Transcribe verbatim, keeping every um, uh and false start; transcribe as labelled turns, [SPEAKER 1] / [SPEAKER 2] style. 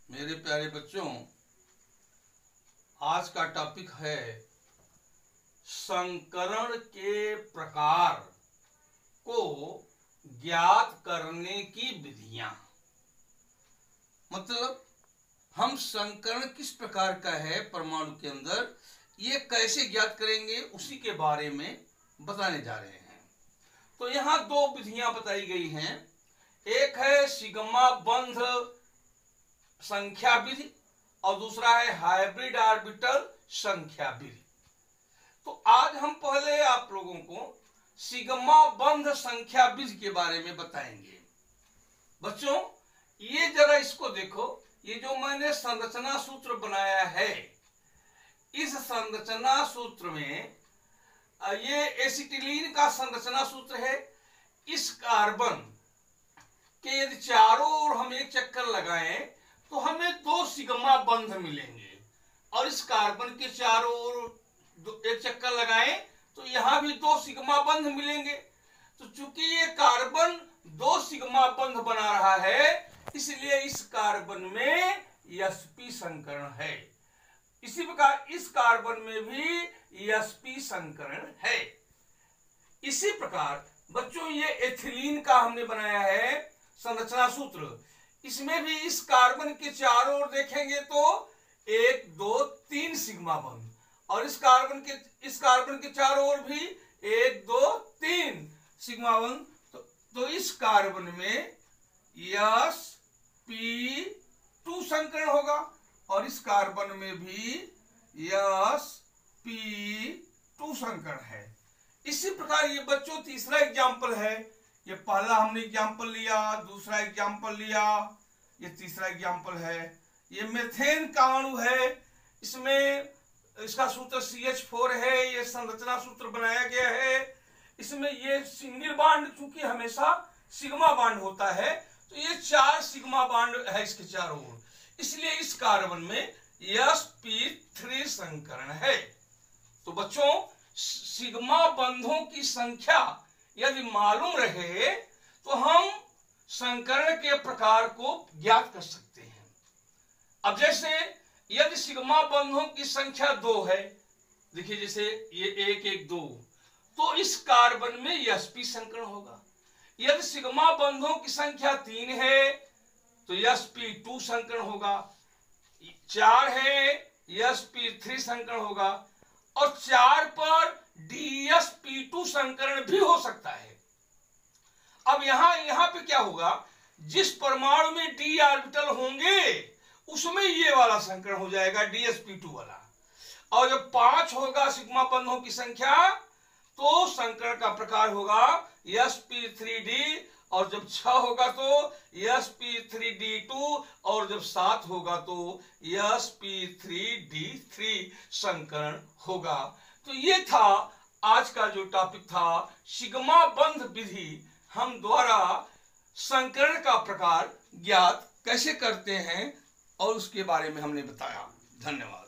[SPEAKER 1] मेरे प्यारे बच्चों, आज का टॉपिक है संकरण के प्रकार को ज्ञात करने की विधियां। मतलब हम संकरण किस प्रकार का है परमाणु के अंदर, ये कैसे ज्ञात करेंगे उसी के बारे में बताने जा रहे हैं। तो यहाँ दो विधियां बताई गई हैं। एक है सिग्मा बंध संख्या विधि और दूसरा है हाइब्रिड ऑर्बिटल संख्या विधि। तो आज हम पहले आप लोगों को सिग्मा बंध संख्या विधि के बारे में बताएंगे। बच्चों, ये जरा इसको देखो, ये जो मैंने संरचना सूत्र बनाया है, इस संरचना सूत्र में ये एसिटिलीन का संरचना सूत्र है। इस कार्बन के यदि चारों ओर हम एक चक्कर लगाएं तो हमें दो सिग्मा बंध मिलेंगे, और इस कार्बन के चारों ओर एक चक्कर लगाएं तो यहां भी दो सिग्मा बंध मिलेंगे। तो चूंकि ये कार्बन दो सिग्मा बंध बना रहा है, इसलिए इस कार्बन में sp संकरण है। इसी प्रकार इस कार्बन में भी sp संकरण है। इसी प्रकार बच्चों, ये एथिलीन का हमने बनाया है संरचना सूत्र। इसमें भी इस कार्बन के चारों ओर देखेंगे तो एक दो तीन सिग्मा बंध, और इस कार्बन के इस कार्बन के चारों ओर भी एक दो तीन सिग्मा बंध। तो, तो इस कार्बन में sp टू संकरण होगा, और इस कार्बन में भी sp टू संकरण है। इसी प्रकार ये बच्चों तीसरा एग्जाम्पल है। ये पहला हमने एग्जाम्पल लिया, दूसरा एग्जाम्पल लिया, ये तीसरा एग्जाम्पल है। ये मेथेन का अणु है, इसमें इसका सूत्र सी एच फोर है। ये संरचना सूत्र बनाया गया है। इसमें ये सिंगल बॉन्ड चूंकि हमेशा सिग्मा बॉन्ड होता है, तो ये चार सिग्मा बॉन्ड है इसके चारों ओर, इसलिए इस कार्बन में sp थ्री संकरण है। तो बच्चों, सिग्मा बंधों की संख्या यदि मालूम रहे तो हम संकरण के प्रकार को ज्ञात कर सकते हैं। अब जैसे यदि सिग्मा बंधों की संख्या दो है, देखिए जैसे ये एक एक दो, तो इस कार्बन में sp संकरण होगा। यदि सिग्मा बंधों की संख्या तीन है तो sp टू संकरण होगा। चार है sp थ्री संकरण होगा, और चार पर dsp टू संकरण भी हो सकता है। अब यहां यहां पे क्या होगा, जिस परमाणु में d ऑर्बिटल होंगे उसमें ये वाला संकरण हो जाएगा dsp टू वाला। और जब पांच होगा सिग्मा बंधों की संख्या तो संकरण का प्रकार होगा sp थ्री डी, और जब छह होगा तो sp थ्री डी टू, और जब सात होगा तो sp थ्री डी थ्री संकरण होगा। तो ये था आज का जो टॉपिक था, सिग्मा बंध विधि हम द्वारा संकरण का प्रकार ज्ञात कैसे करते हैं और उसके बारे में हमने बताया। धन्यवाद।